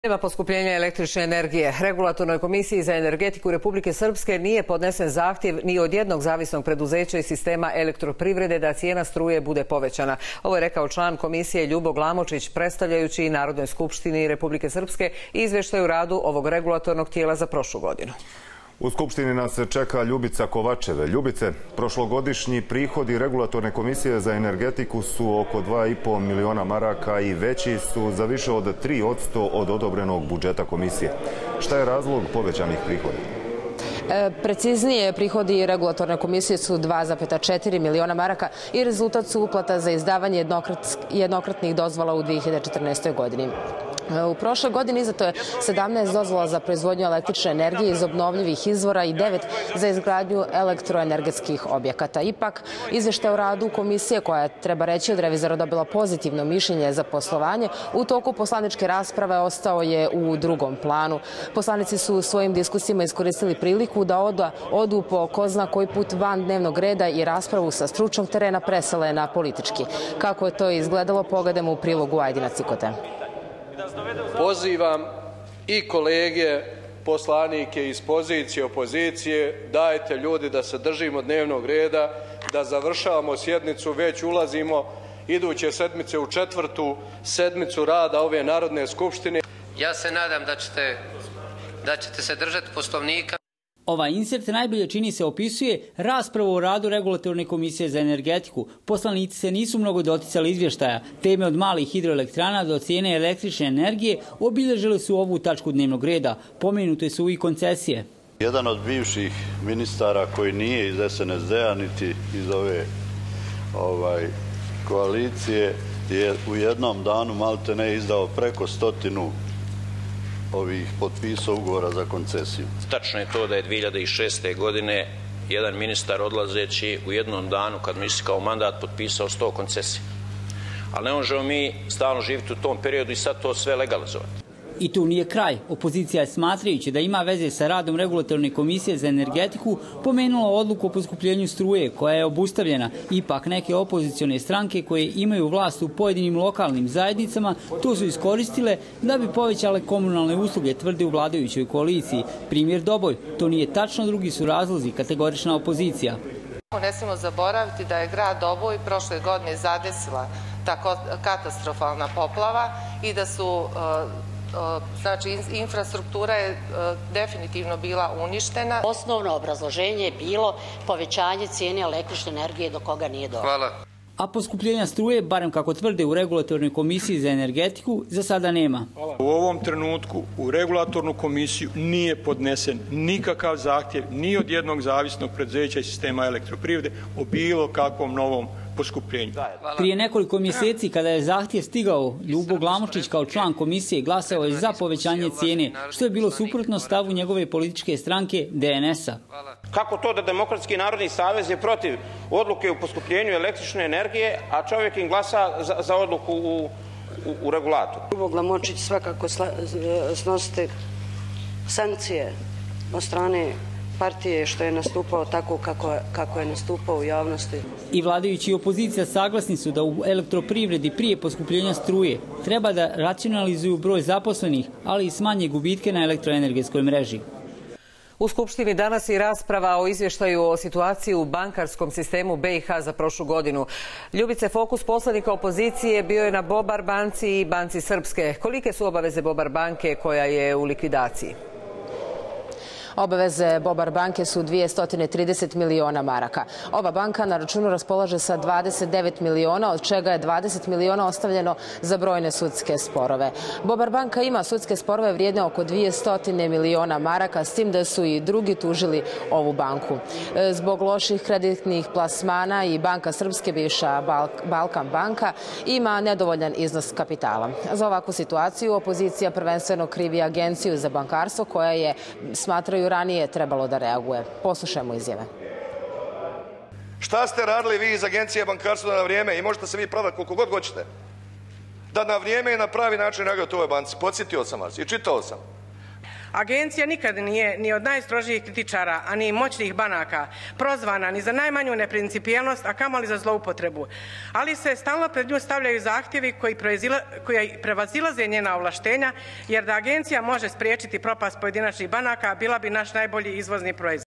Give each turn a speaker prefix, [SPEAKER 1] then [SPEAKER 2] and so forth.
[SPEAKER 1] Nema poskupljenja električne energije. Regulatornoj komisiji za energetiku Republike Srpske nije podnesen zahtjev ni od jednog zavisnog preduzeća iz sistema elektroprivrede da cijena struje bude povećana. Ovo je rekao član komisije Ljubo Glamočić, predstavljajući Narodnoj skupštini Republike Srpske izvještaj u radu ovog regulatornog tijela za prošlu godinu.
[SPEAKER 2] U Skupštini nas čeka Ljubica Kovačeve. Ljubice, prošlogodišnji prihodi Regulatorne komisije za energetiku su oko 2,5 miliona maraka i veći su za više od 3% od odobrenog budžeta komisije. Šta je razlog povećanih prihoda?
[SPEAKER 3] Preciznije, prihodi Regulatorne komisije su 2,4 miliona maraka i rezultat su uplata za izdavanje jednokratnih dozvola u 2014. godini. U prošloj godini izdato je 17 dozvola za proizvodnju električne energije iz obnovljivih izvora i 9 za izgradnju elektroenergetskih objekata. Ipak, izvještaj o radu komisije, koja treba reći od revizora dobila pozitivno mišljenje za poslovanje, u toku poslaničke rasprave ostao je u drugom planu. Poslanici su u svojim diskusijama iskoristili priliku da odu po ko zna koji put van dnevnog reda i raspravu sa stručnog terena presele na politički. Kako je to izgledalo, pogledajmo u prilogu Ajdina Cikote.
[SPEAKER 4] Pozivam i kolege poslanike iz pozicije, opozicije, dajte ljudi da se držimo dnevnog reda, da završavamo sjednicu, već ulazimo iduće sedmice u 4. sedmicu rada ove Narodne skupštine.
[SPEAKER 5] Ja se nadam da ćete se držati Poslovnika.
[SPEAKER 6] Ovaj insert najbolje, čini se, opisuje raspravu o radu Regulatorne komisije za energetiku. Poslanici se nisu mnogo doticali izvještaja. Teme od malih hidroelektrana do cijene električne energije obilježile su ovu tačku dnevnog reda. Pomenute su i koncesije.
[SPEAKER 7] Jedan od bivših ministara koji nije iz SNSD-a niti iz ove koalicije je u jednom danu maltene izdao preko 100 potpisao ugovora za koncesiju.
[SPEAKER 8] Tačno je to da je 2006. godine jedan ministar odlazeći u jednom danu, kad mu istekao mandat, potpisao 100 koncesija. Ali ne možemo mi stalno živjeti u tom periodu i sad to sve legalizovati.
[SPEAKER 6] I tu nije kraj. Opozicija je, smatrajući da ima veze sa radom Regulatorne komisije za energetiku, pomenula odluku o poskupljenju struje koja je obustavljena. Ipak neke opozicione stranke koje imaju vlast u pojedinim lokalnim zajednicama to su iskoristile da bi povećale komunalne usluge, tvrde u vladajućoj koaliciji. Primjer Doboj. To nije tačno, drugi su razlozi, kategorična opozicija.
[SPEAKER 9] Ne smijemo zaboraviti da je grad Doboj prošle godine zadesila tako katastrofalna poplava i da su znači, infrastruktura je definitivno bila uništena.
[SPEAKER 10] Osnovno obrazloženje je bilo povećanje cijene električne energije do koga nije došlo.
[SPEAKER 8] Hvala.
[SPEAKER 6] A poskupljenja struje, barem kako tvrde u Regulatornoj komisiji za energetiku, za sada nema.
[SPEAKER 11] U ovom trenutku u Regulatornu komisiju nije podnesen nikakav zahtjev ni od jednog zavisnog preduzeća iz sistema elektroprivrede o bilo kakvom novom poskupljenju.
[SPEAKER 6] Prije nekoliko mjeseci, kada je zahtjev stigao, Ljubo Glamočić kao član komisije glasao je za povećanje cijene, što je bilo suprotno stavu njegove političke stranke DNS-a.
[SPEAKER 12] Kako to da Demokratski narodni savez je protiv odluke o poskupljenju električne energije, a čovjek im glasa za odluku u regulatoru?
[SPEAKER 13] Ljubo Glamočić svakako snosite sankcije od strane partije što je nastupao tako kako je nastupao u javnosti.
[SPEAKER 6] I vladajući i opozicija saglasni su da u elektroprivredi prije poskupljenja struje treba da racionalizuju broj zaposlenih, ali i smanje gubitke na elektroenergetskoj mreži.
[SPEAKER 1] U Skupštini danas i rasprava o izvještaju o situaciji u bankarskom sistemu BiH za prošlu godinu. Ljubice, fokus poslanika opozicije bio je na Bobar banci i Banci Srpske. Kolike su obaveze Bobar banke koja je u likvidaciji?
[SPEAKER 3] Obaveze Bobar banke su 230 miliona maraka. Ova banka na računu raspolaže sa 29 miliona, od čega je 20 miliona ostavljeno za brojne sudske sporove. Bobar banka ima sudske sporove vrijedne oko 200 miliona maraka, s tim da su i drugi tužili ovu banku. Zbog loših kreditnih plasmana i Banka Srpske, bivša Balkan banka, ima nedovoljan iznos kapitala. Za ovakvu situaciju opozicija prvenstveno krivi Agenciju za bankarstvo, koja je, smatraju, ranije trebalo da reaguje. Poslušajmo izjave.
[SPEAKER 14] Šta ste radili vi iz Agencije bankarstva na vrijeme i možete se vi pravati koliko god hoćete? Da na vrijeme i na pravi način reagujete u ovoj banci. Podsjetio sam vas i čitao sam.
[SPEAKER 15] Agencija nikad nije ni od najstrožijih kritičara, a ni moćnih banaka prozvana ni za najmanju neprincipijelnost, a kamoli za zloupotrebu. Ali se stalno pred nju stavljaju zahtjevi koji prevazilaze njena ovlaštenja, jer da agencija može spriječiti propast pojedinačnih banaka, bila bi naš najbolji izvozni proizvod.